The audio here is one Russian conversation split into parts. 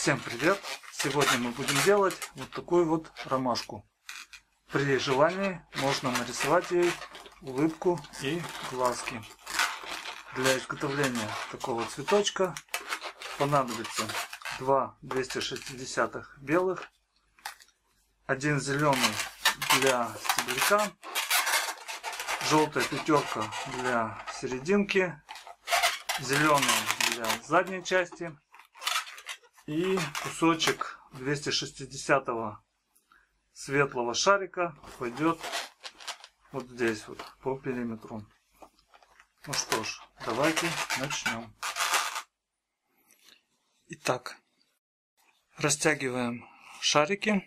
Всем привет! Сегодня мы будем делать вот такую вот ромашку. При желании можно нарисовать ей улыбку и глазки. Для изготовления такого цветочка понадобится 2 260 белых, 1 зеленый для стебелька, желтая пятерка для серединки, зеленая для задней части и кусочек 260 светлого шарика пойдет вот здесь вот по периметру. Ну что ж, давайте начнем. Итак, растягиваем шарики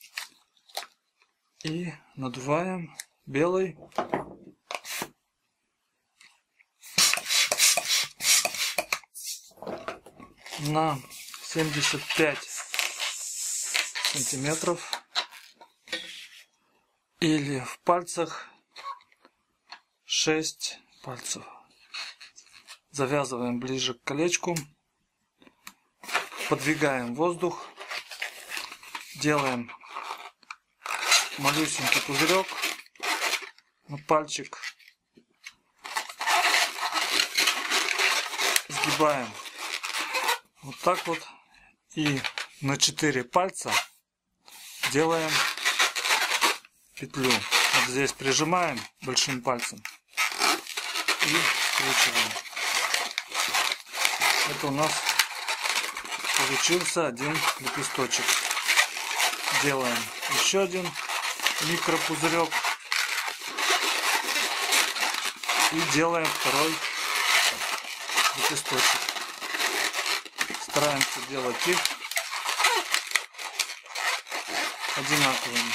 и надуваем белый на 75 сантиметров или в пальцах 6 пальцев. Завязываем ближе к колечку, подвигаем воздух, делаем малюсенький пузырек на пальчик, сгибаем вот так вот и на 4 пальца делаем петлю. Вот здесь прижимаем большим пальцем и скручиваем. Это у нас получился один лепесточек. Делаем еще один микропузырек и делаем второй лепесточек. Стараемся делать их одинаковыми.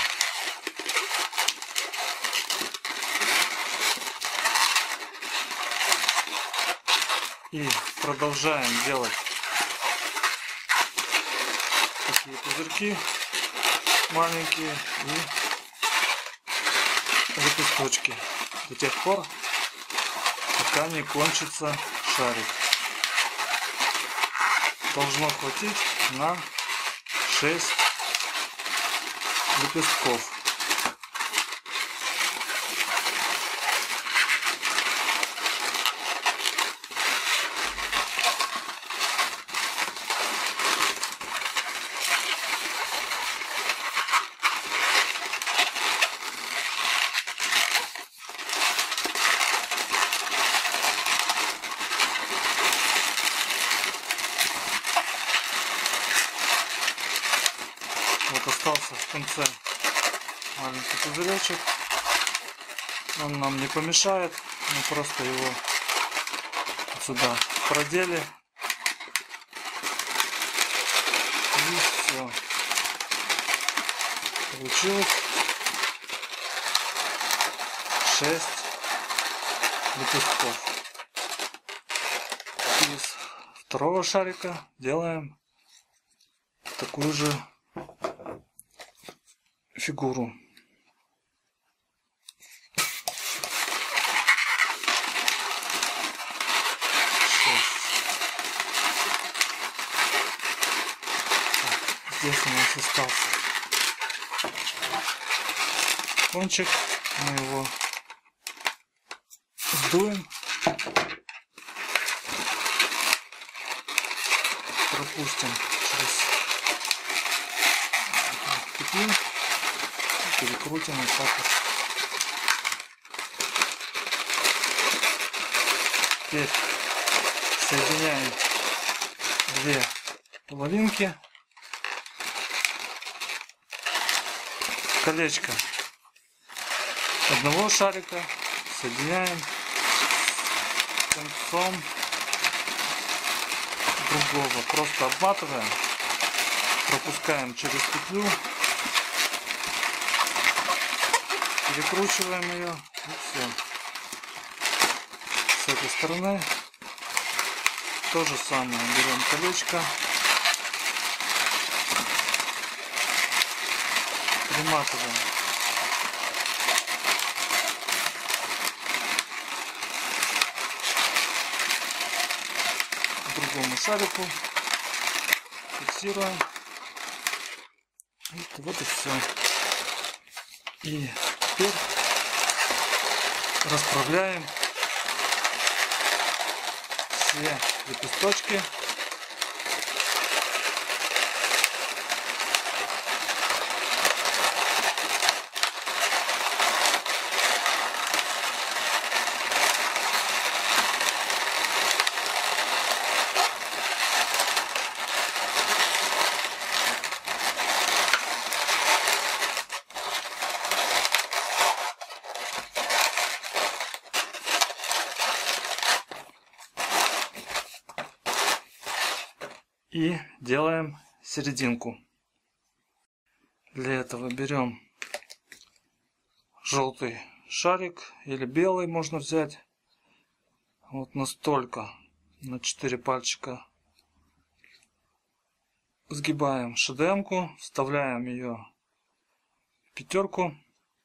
И продолжаем делать такие пузырьки маленькие и лепесточки до тех пор, пока не кончится шарик. Должно хватить на 6 лепестков. Вот остался в конце маленький пузыречек. Он нам не помешает. Мы просто его сюда продели. И все. Получилось 6 лепестков. Из второго шарика делаем такую же фигуру. Здесь у нас остался кончик. Мы его сдуем, пропустим через петлю. Перекрутим вот так вот. Теперь соединяем две половинки. Колечко одного шарика соединяем с концом другого. Просто обматываем, пропускаем через петлю. Перекручиваем ее и все. С этой стороны то же самое. Берем колечко, приматываем к другому шарику. фиксируем. Вот и все. И теперь расправляем все лепесточки. И делаем серединку. Для этого берем желтый шарик или белый можно взять. Вот настолько, на 4 пальчика. Сгибаем шедемку, вставляем ее в пятерку.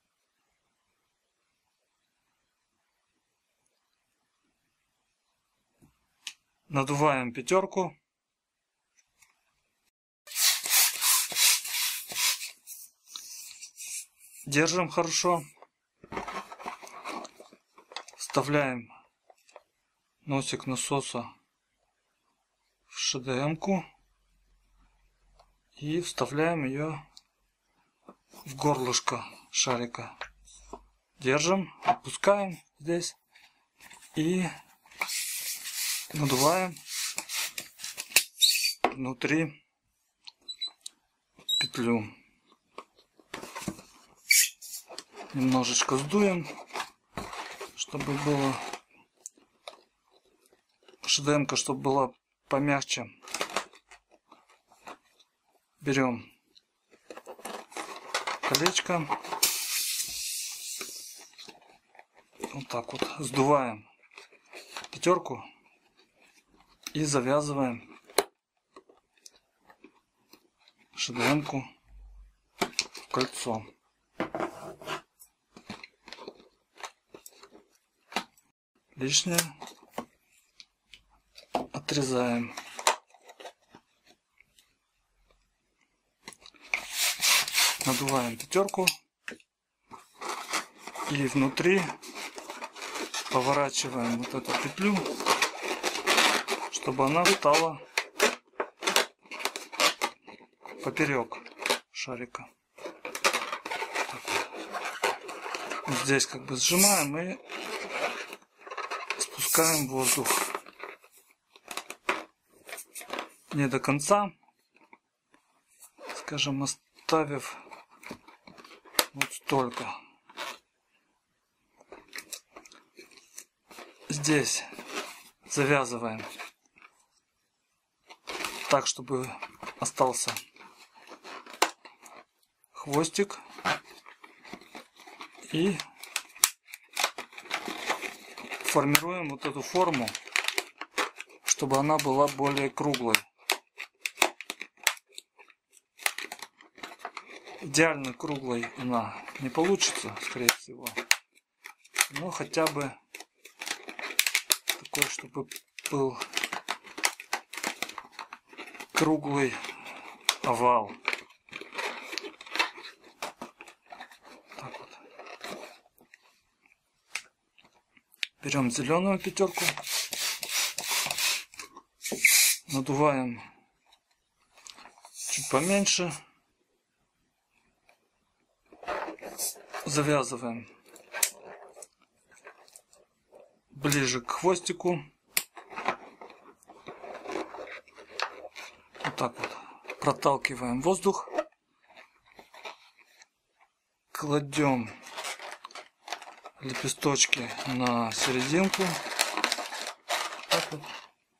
Надуваем пятерку. Держим хорошо. Вставляем носик насоса в ШДМ-ку и вставляем ее в горлышко шарика. Держим, опускаем здесь и надуваем внутри петлю. Немножечко сдуем, чтобы было ШДМ-ка, чтобы была помягче. Берем колечко, вот так вот сдуваем пятерку и завязываем ШДМ-ку в кольцо. Лишнее отрезаем. Надуваем пятерку и внутри поворачиваем вот эту петлю, чтобы она стала поперек шарика. Здесь как бы сжимаем и спускаем воздух. Не до конца, скажем, оставив вот столько. Здесь завязываем так, чтобы остался хвостик, и формируем вот эту форму, чтобы она была более круглой. Идеально круглой она не получится, скорее всего, но хотя бы такой, чтобы был круглый овал. Так вот. Берем зеленую пятерку, надуваем чуть поменьше, завязываем ближе к хвостику, вот так вот проталкиваем воздух, кладем лепесточки на серединку, так вот.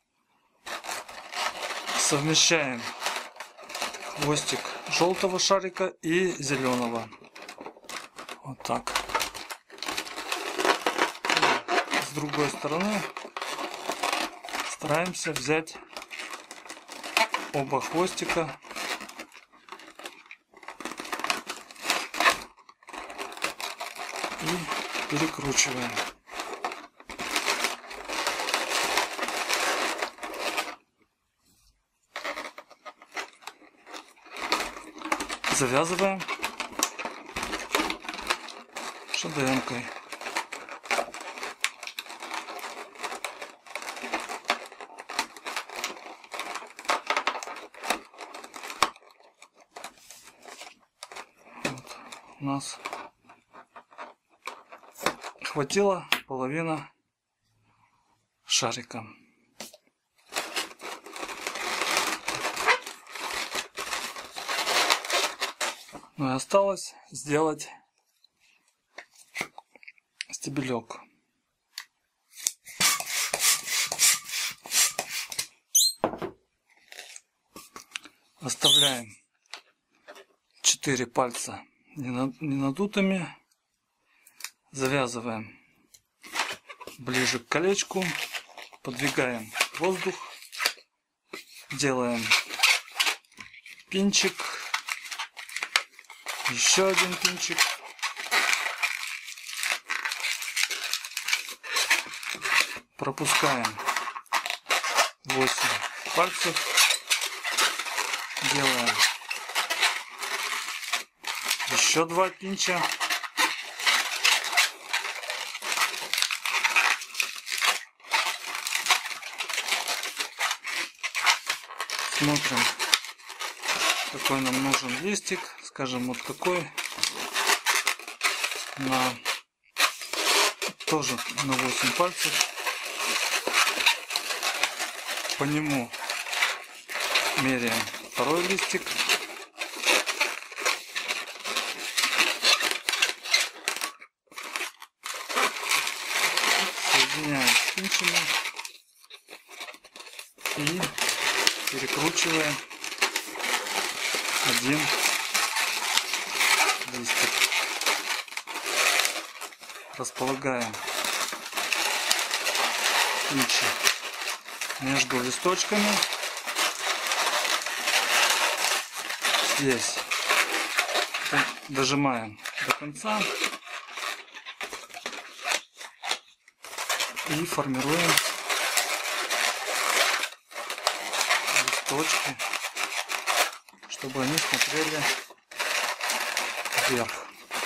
Совмещаем хвостик желтого шарика и зеленого. Вот так. И с другой стороны стараемся взять оба хвостика и перекручиваем. Завязываем ШДМ-кой. Вот. У нас хватило половина шарика. Ну и осталось сделать стебелек. Оставляем 4 пальца не надутыми. Завязываем ближе к колечку. Подвигаем воздух. Делаем пинчик. Еще один пинчик. Пропускаем 8 пальцев. Делаем еще 2 пинча. Смотрим, какой нам нужен листик. Скажем, вот такой. Тоже на 8 пальцев. По нему меряем второй листик. Соединяем с пинчами и перекручиваем один листик. Располагаем пинчи между листочками. Здесь дожимаем до конца и формируем листочки, чтобы они смотрели вверх.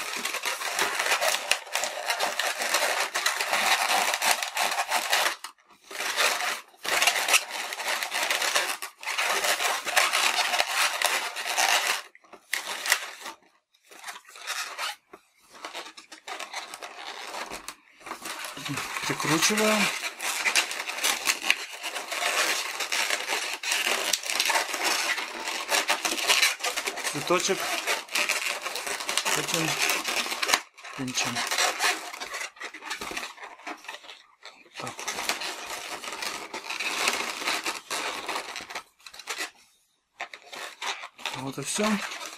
Прикручиваем. Цветочек этим пинчем. Так. Вот и все.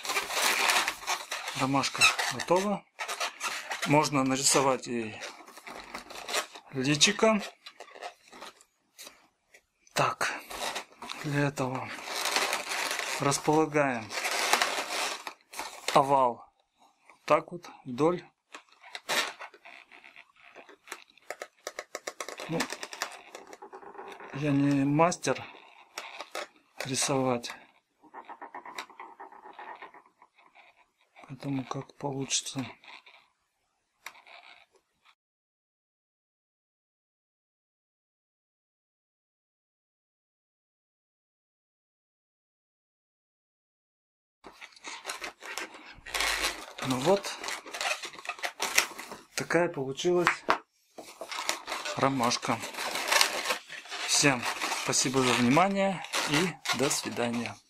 Ромашка готова. Можно нарисовать ей личико. Так, для этого располагаем овал так вот вдоль. Ну, я не мастер рисовать, поэтому как получится. Ну вот, такая получилась ромашка. Всем спасибо за внимание и до свидания.